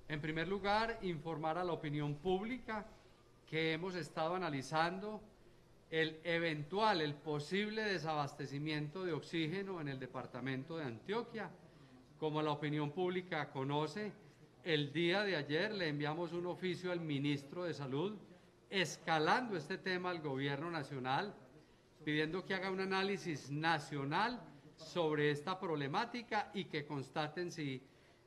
En primer lugar, informar a la opinión pública que hemos estado analizando el posible desabastecimiento de oxígeno en el departamento de Antioquia. Como la opinión pública conoce, el día de ayer le enviamos un oficio al ministro de Salud escalando este tema al gobierno nacional, pidiendo que haga un análisis nacional sobre esta problemática y que constaten si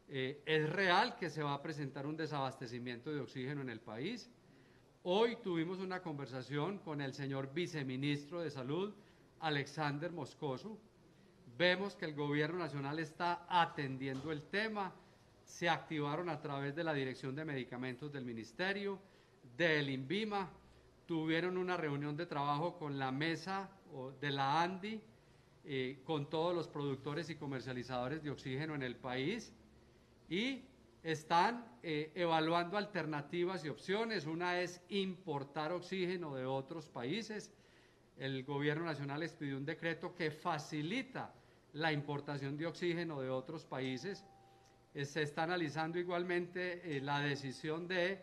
es real que se va a presentar un desabastecimiento de oxígeno en el país. Hoy tuvimos una conversación con el señor viceministro de Salud, Alexander Moscoso. Vemos que el gobierno nacional está atendiendo el tema. Se activaron a través de la Dirección de Medicamentos del Ministerio, del INVIMA, tuvieron una reunión de trabajo con la mesa de la ANDI, con todos los productores y comercializadores de oxígeno en el país y están evaluando alternativas y opciones. Una es importar oxígeno de otros países. El gobierno nacional expidió un decreto que facilita la importación de oxígeno de otros países. Se está analizando igualmente la decisión de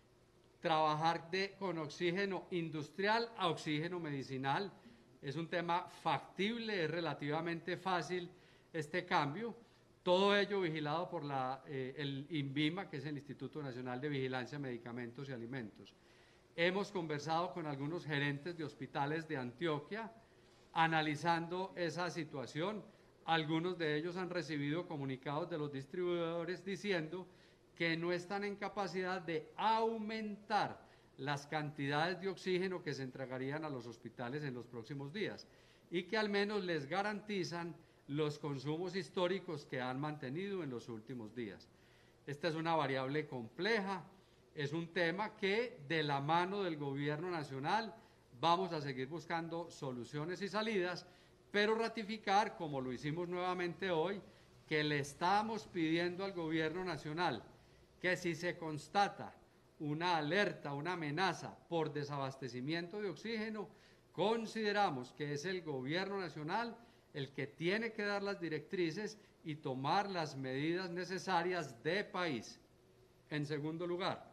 trabajar con oxígeno industrial a oxígeno medicinal. Es un tema factible, es relativamente fácil este cambio. Todo ello vigilado por el INVIMA, que es el Instituto Nacional de Vigilancia de Medicamentos y Alimentos. Hemos conversado con algunos gerentes de hospitales de Antioquia, analizando esa situación. Algunos de ellos han recibido comunicados de los distribuidores diciendo que no están en capacidad de aumentar las cantidades de oxígeno que se entregarían a los hospitales en los próximos días y que al menos les garantizan los consumos históricos que han mantenido en los últimos días. Esta es una variable compleja, es un tema que de la mano del gobierno nacional vamos a seguir buscando soluciones y salidas, pero ratificar, como lo hicimos nuevamente hoy, que le estamos pidiendo al gobierno nacional que si se constata una alerta, una amenaza por desabastecimiento de oxígeno, consideramos que es el gobierno nacional el que tiene que dar las directrices y tomar las medidas necesarias de país. En segundo lugar,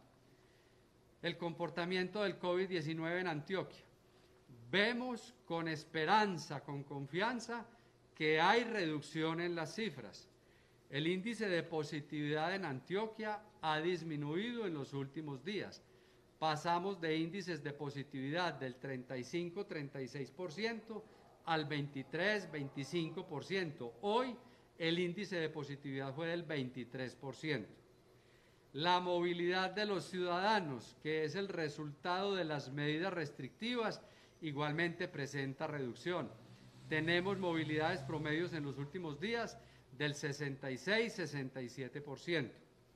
el comportamiento del COVID-19 en Antioquia. Vemos con esperanza, con confianza, que hay reducción en las cifras. El índice de positividad en Antioquia ha disminuido en los últimos días. Pasamos de índices de positividad del 35-36% al 23-25%. Hoy el índice de positividad fue del 23%. La movilidad de los ciudadanos, que es el resultado de las medidas restrictivas, igualmente presenta reducción. Tenemos movilidades promedios en los últimos días del 66-67%.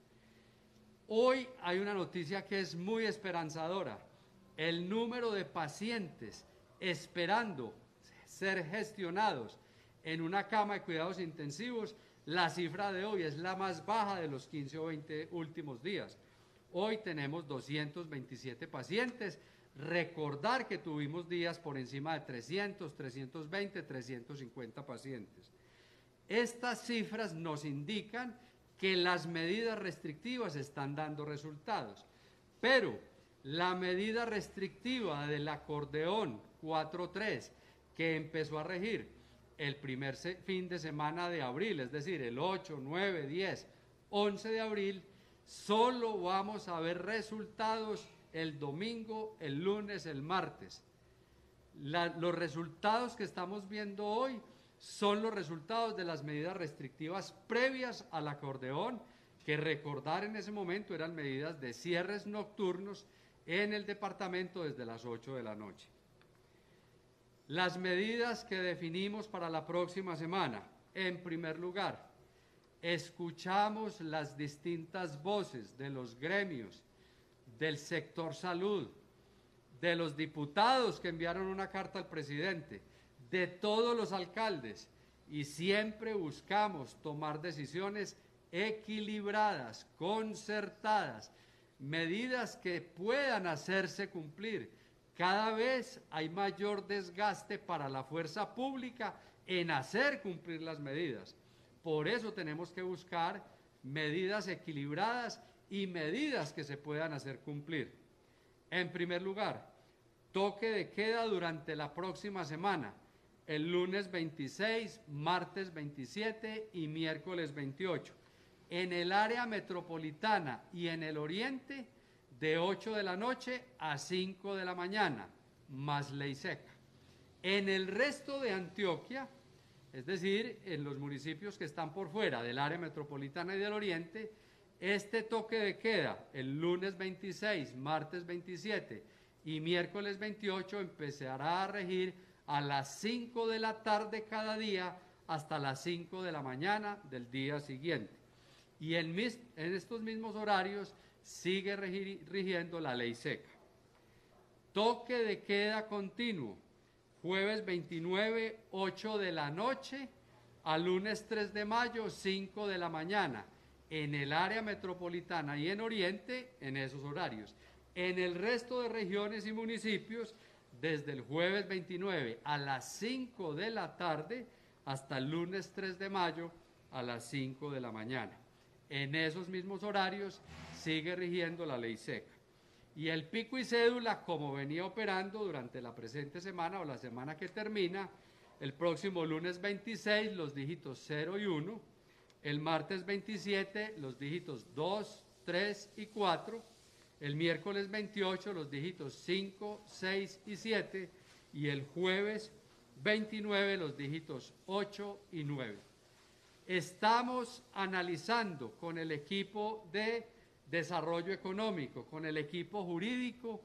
Hoy hay una noticia que es muy esperanzadora. El número de pacientes esperando ser gestionados en una cama de cuidados intensivos, la cifra de hoy es la más baja de los 15 o 20 últimos días. Hoy tenemos 227 pacientes. Recordar que tuvimos días por encima de 300, 320, 350 pacientes. Estas cifras nos indican que las medidas restrictivas están dando resultados, pero la medida restrictiva del acordeón 4.3 que empezó a regir el primer fin de semana de abril, es decir, el 8, 9, 10, 11 de abril, solo vamos a ver resultados el domingo, el lunes, el martes. Los resultados que estamos viendo hoy son los resultados de las medidas restrictivas previas al acordeón, que recordar en ese momento eran medidas de cierres nocturnos en el departamento desde las 8 de la noche. Las medidas que definimos para la próxima semana. En primer lugar, escuchamos las distintas voces de los gremios, del sector salud, de los diputados que enviaron una carta al presidente, de todos los alcaldes, y siempre buscamos tomar decisiones equilibradas, concertadas, medidas que puedan hacerse cumplir. Cada vez hay mayor desgaste para la fuerza pública en hacer cumplir las medidas. Por eso tenemos que buscar medidas equilibradas y medidas que se puedan hacer cumplir. En primer lugar, toque de queda durante la próxima semana, el lunes 26, martes 27 y miércoles 28. En el área metropolitana y en el oriente, de 8 de la noche a 5 de la mañana, más ley seca. En el resto de Antioquia, es decir, en los municipios que están por fuera del área metropolitana y del oriente, este toque de queda, el lunes 26, martes 27 y miércoles 28, empezará a regir a las 5 de la tarde cada día hasta las 5 de la mañana del día siguiente. Y en estos mismos horarios sigue rigiendo la ley seca. Toque de queda continuo, jueves 29, 8 de la noche, a lunes 3 de mayo, 5 de la mañana, en el área metropolitana y en oriente, en esos horarios. En el resto de regiones y municipios, desde el jueves 29 a las 5 de la tarde hasta el lunes 3 de mayo a las 5 de la mañana. En esos mismos horarios sigue rigiendo la ley seca. Y el pico y cédula, como venía operando durante la presente semana o la semana que termina, el próximo lunes 26 los dígitos 0 y 1, el martes 27 los dígitos 2, 3 y 4, el miércoles 28 los dígitos 5, 6 y 7 y el jueves 29 los dígitos 8 y 9. Estamos analizando con el equipo de desarrollo económico, con el equipo jurídico,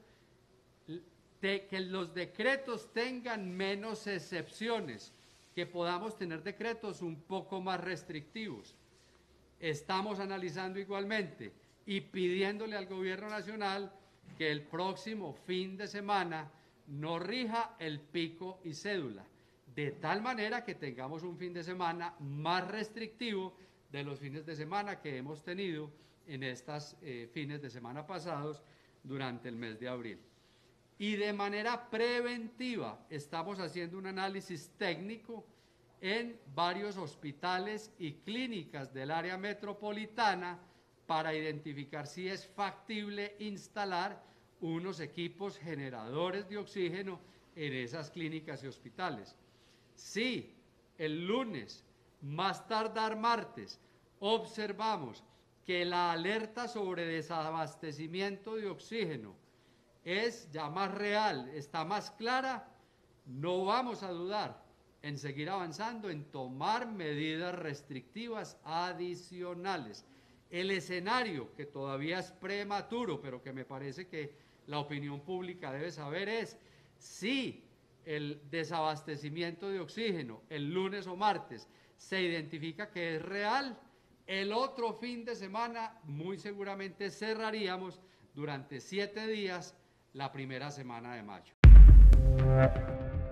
que los decretos tengan menos excepciones, que podamos tener decretos un poco más restrictivos. Estamos analizando igualmente y pidiéndole al Gobierno Nacional que el próximo fin de semana no rija el pico y cédula, de tal manera que tengamos un fin de semana más restrictivo de los fines de semana que hemos tenido en estos fines de semana pasados durante el mes de abril. Y de manera preventiva estamos haciendo un análisis técnico en varios hospitales y clínicas del área metropolitana para identificar si es factible instalar unos equipos generadores de oxígeno en esas clínicas y hospitales. Si el lunes, más tardar martes, observamos que la alerta sobre desabastecimiento de oxígeno es ya más real, está más clara, no vamos a dudar en seguir avanzando, en tomar medidas restrictivas adicionales. El escenario, que todavía es prematuro, pero que me parece que la opinión pública debe saber, es si el desabastecimiento de oxígeno el lunes o martes se identifica que es real, el otro fin de semana muy seguramente cerraríamos durante 7 días la primera semana de mayo.